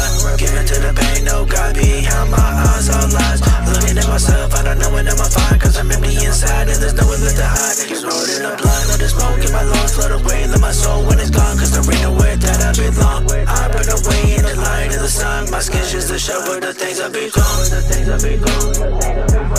high. Giving to the pain, no God behind my eyes, all lies. Looking at myself, I don't know when I'ma find, cause I'm empty inside and there's nowhere left to hide. It's rolling the blood, let it smoke in my lungs, flood away, let my soul when it's gone, cause there ain't nowhere that I belong. I burn away in the light of the sun, my skin's just a shell for the things I've become.